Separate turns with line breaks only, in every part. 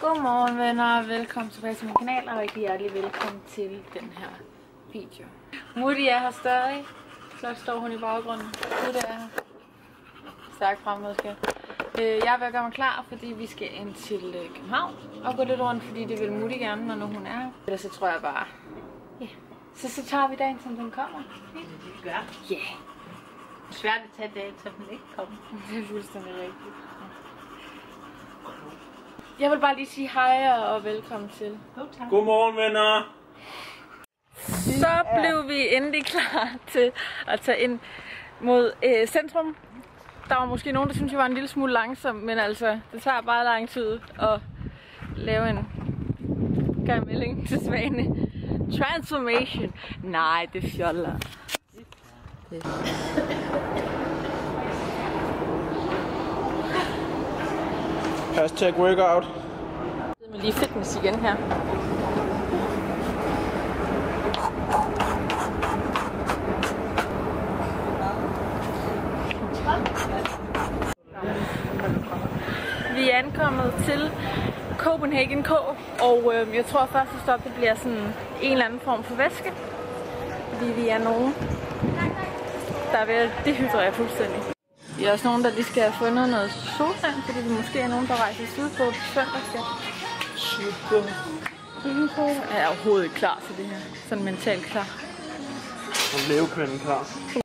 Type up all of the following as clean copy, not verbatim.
Godmorgen venner, velkommen tilbage til min kanal, og rigtig hjertelig velkommen til den her video. Mutti er her stadig. Flot står hun i baggrunden. Mutti er her. Stærk fremmøde, skat. Jeg er ved at gøre mig klar, fordi vi skal ind til København og gå lidt rundt, fordi det vil Mutti gerne, når hun er her. Ellers så tror jeg bare, ja. Så tager vi dagen, som den kommer.
Det gør.
Ja. Yeah.
Svært at tage dagen, som den ikke kommer.
Det er fuldstændig rigtigt. Jeg vil bare lige sige hej og velkommen til.
Godmorgen venner.
Så blev vi endelig klar til at tage ind mod centrum. Der var måske nogen, der synes jeg var en lille smule langsom, men altså, det tager bare lang tid at lave en melding til Svane. Transformation. Nej, det fjoller.
Hashtag workout.
Med lige fitness igen her. Vi er ankommet til Copenhagen K, og jeg tror at første stop det bliver sådan en eller anden form for væske. Fordi vi er nogen, der er ved at dehydrere fuldstændig. Vi er også nogen, der lige skal have fundet noget solsand, fordi vi måske er nogen, der rejser sydpå på søndag. Sydpå? Jeg er overhovedet ikke klar til det her. Sådan mentalt klar.
Og levekvinden klar.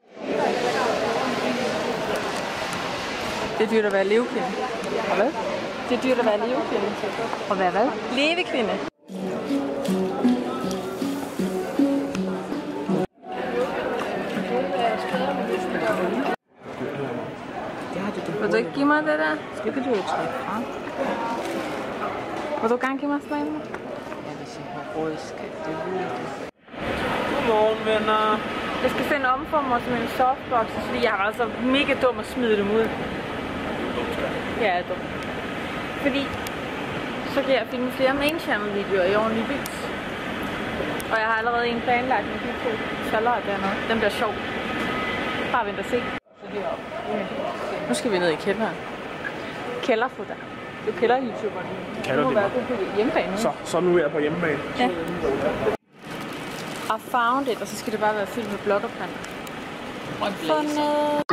Det er dyrt at være levekvinde. Og hvad? Det er dyrt at være levekvinde. Og hvad? Levekvinde. Vil du ikke give mig det der?
Det kan du jo trække fra.
Vil du gerne give mig sådan en?
Ja, hvis jeg har råd, skal det vide.
Godmorgen venner.
Jeg skal finde omformer til min softbox, fordi jeg har altså mega dum at smide dem ud. Ja, jeg er dum. Fordi så kan jeg filme flere main channel videoer i ordentlig vis. Og jeg har allerede en planlagt med de to saller dernede. Den bliver sjov. Bare vent og se. Nu skal vi ned i kælderen. Kælderfutter. Du kælder YouTuberen.
Kalder det mig.
På hjemmebane.
Så nu er jeg på hjemmebane.
Ja. I found it, og så skal det bare være fyldt med blokkerplanter. Og en blazer.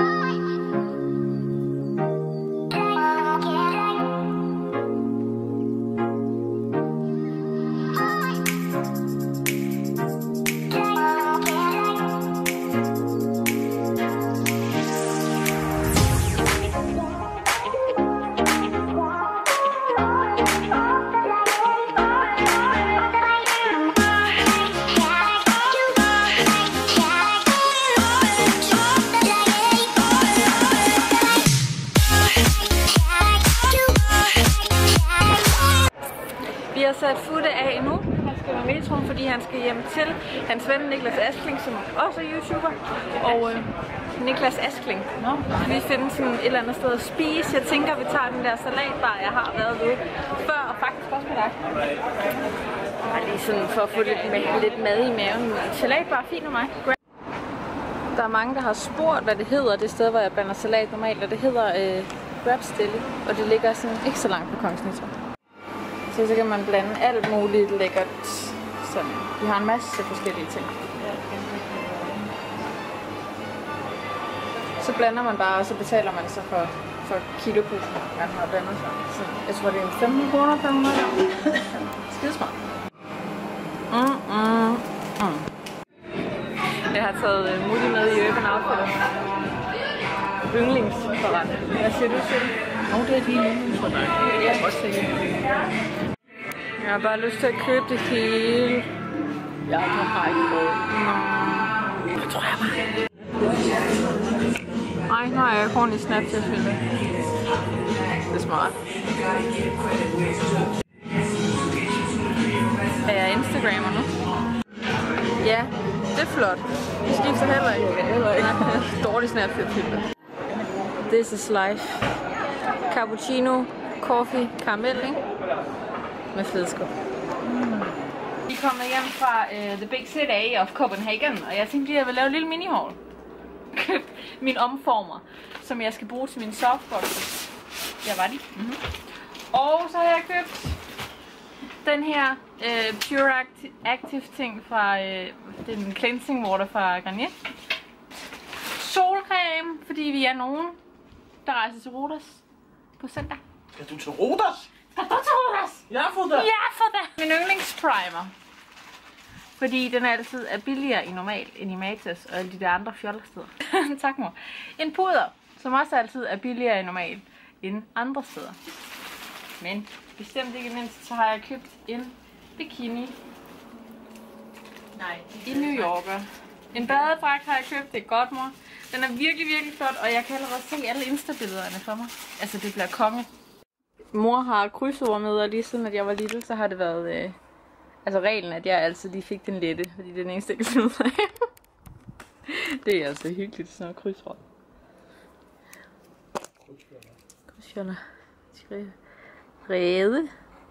Vi har sat Futte af nu. Han skal være metroen, fordi han skal hjem til hans ven Niklas Askling, som også er YouTuber. Og Niklas Askling. Vi finder sådan et eller andet sted at spise. Jeg tænker, vi tager den der salatbar, jeg har været ved før, og faktisk også med dig. Og lige sådan for at få lidt mad i maven. Salatbar er fint med mig. Der er mange, der har spurgt, hvad det hedder, det sted, hvor jeg blander salat normalt, og det hedder Grabstille, og det ligger sådan ikke så langt på Kongens Nytorv. Så kan man blande alt muligt lækkert. Sådan. Vi har en masse forskellige ting. Så blander man bare, og så betaler man så for kiloprisen, man har blandet sig. Så jeg tror, det er 15 kroner, 500 gram. Skidesmart. Jeg har taget Mutti med i Urban Outfitters. Yndlingsforret. Hvad siger du til det?
Det er din yndlingsforret. Jeg er også sikker.
Jeg har bare lyst til at købe det hele.
Ja, du har ikke råd.
Det tror jeg bare. Nej, nu har jeg ikke ordentligt snap til at filme. Det er smart. Er jeg Instagrammer nu? Ja, det er flot. Det skifter heller ikke. Dårlig snap til at filme. This is life. Cappuccino, coffee, karamel, ikke? Med flødeskum. Vi er kommet hjem fra the big city of Copenhagen, og jeg tænkte, at jeg vil lave et lille mini-haul. Købt min omformer, som jeg skal bruge til min softbox. Jeg var de. Og så har jeg købt den her Pure Active ting fra den cleansing water fra Garnier. Solcreme, fordi vi er nogen, der rejser til Rhodos på søndag.
Skal du til Rhodos?
Skal du til Rhodos?
Jeg har fået det.
Ja, for det. Min yndlingsprimer. Fordi den altid er billigere i normal end i Matas og alle de der andre fjollersteder. Tak, mor. En puder, som også altid er billigere i normal end andre steder. Men bestemt ikke mindst, så har jeg købt en bikini. Nej, i New Yorker. En badedragt har jeg købt, det er godt, mor. Den er virkelig, virkelig flot, og jeg kan allerede se alle Insta-billederne for mig. Altså, det bliver konge. Mor har krydsord med, og lige siden at jeg var lille, så har det været reglen, at jeg altid lige fik den lette, fordi det er den eneste, jeg kan finde ud af. Det er altså hyggeligt, sådan noget krydsord. Krydsfjoller. Rede.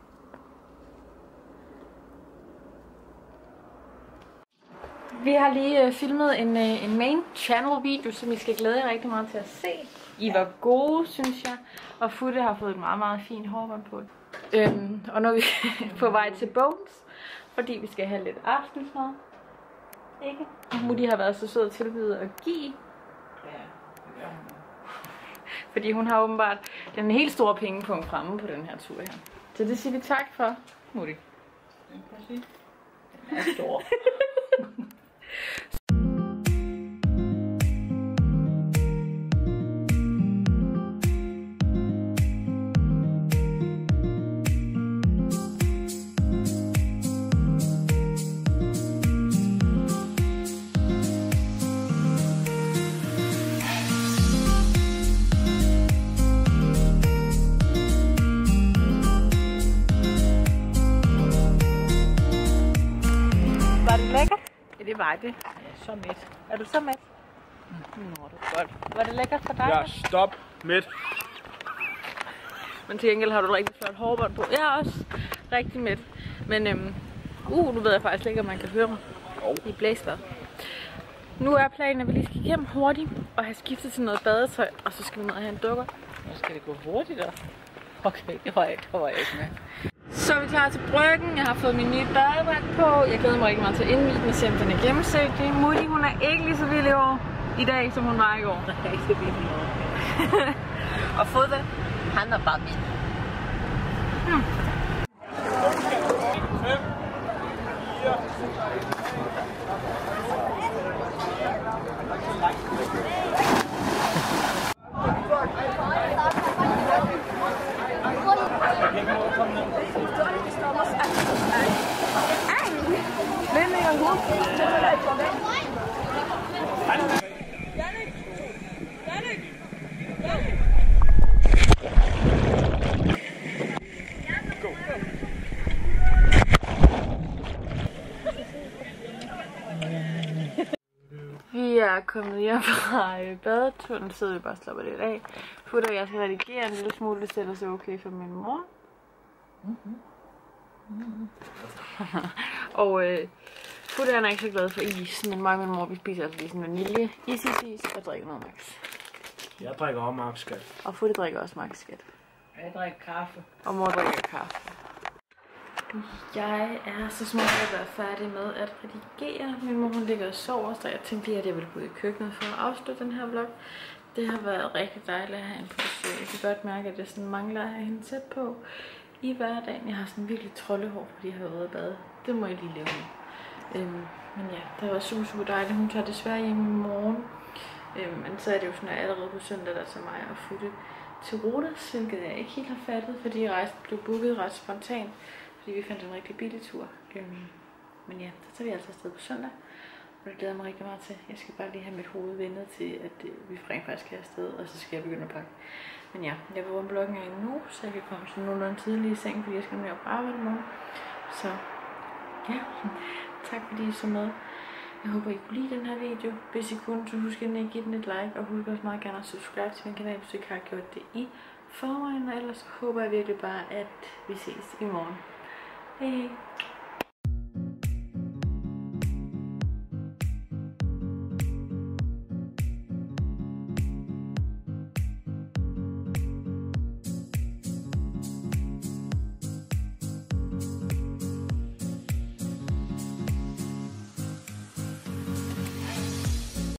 Vi har lige filmet en main channel video, som I skal glæde jer rigtig meget til at se. I var gode, synes jeg. Og Futte har fået et meget, meget fint hårbånd på. Og nu er vi på vej til Bones, fordi vi skal have lidt aftensmad. Ikke? Mutti har været så sød at tilbyde at give. Ja. Fordi hun har åbenbart den helt store pengepunkt fremme på den her tur her. Så det siger vi tak for, Mutti.
Den er stor.
Var det lækkert?
Ja, det var det. Jeg er så mæt.
Er du så mæt?
Nå, det er godt.
Var det lækkert for dig?
Ja, stop mæt.
Men til gengæld har du rigtig flot hårbånd på. Jeg er også rigtig mæt. Men nu ved jeg faktisk ikke, om man kan høre mig i blæsvejr. Nu er planen, at vi lige skal hjem hurtigt og have skiftet til noget badetøj, og så skal vi ned og have en dukker.
Nu skal det gå hurtigt der. Okay, det var jeg ikke med.
Så er vi klar til bryggen. Jeg har fået min nye badedragt på. Jeg glæder mig rigtig meget til at indvige den og se, om den er gennemsigtig. Mutti, hun er ikke lige så vild i år i dag, som hun var i går.
Nej, ikke så vild i år.
Og Futte, han er bare vild. Vi er kommet hjem fra badeturen, så sidder vi bare og slapper lidt af. Futte og jeg skal redigere en lille smule, det sætter sig okay for min mor. Og Futte er ikke så glad for is, men mig og min mor vi spiser altså lige sådan vanilje, is og drikker noget Max.
Jeg drikker også Max skat.
Og Futte drikker også Max skat.
Jeg drikker kaffe.
Og mor drikker kaffe. Jeg er så småt at være færdig med at redigere. Min mor hun ligger og sover, så jeg tænkte lige, at jeg ville gå i køkkenet for at afslutte den her vlog. Det har været rigtig dejligt at have hende på besøg. Jeg kan godt mærke, at jeg sådan mangler at have hende tæt på i hverdagen. Jeg har sådan virkelig troldehår, fordi jeg har været ude at bade. Det må jeg lige leve med. Men ja, det var super dejligt. Hun tager desværre hjem i morgen. Men så er det jo sådan, at allerede på søndag, der tager mig og Futte til Rhodos, hvilket jeg ikke helt har fattet, fordi rejsen blev booket ret spontant. Fordi vi fandt en rigtig billig tur. Men ja, så tager vi altså afsted på søndag. Og det glæder mig rigtig meget til. Jeg skal bare lige have mit hoved vendet til, at vi rent faktisk skal afsted. Og så skal jeg begynde at pakke. Men ja, jeg vil varme bloggen af nu, så jeg kan komme sådan nogenlunde tidlig i seng, fordi jeg skal med op arbejde i morgen. Så ja, tak fordi I så med. Jeg håber, I kunne lide den her video. Hvis I kunne, så husk endelig at give den et like. Og husk også meget gerne at subscribe til min kanal, hvis I ikke har gjort det i forvejen. Og ellers håber jeg virkelig bare, at vi ses i morgen. Hej hej.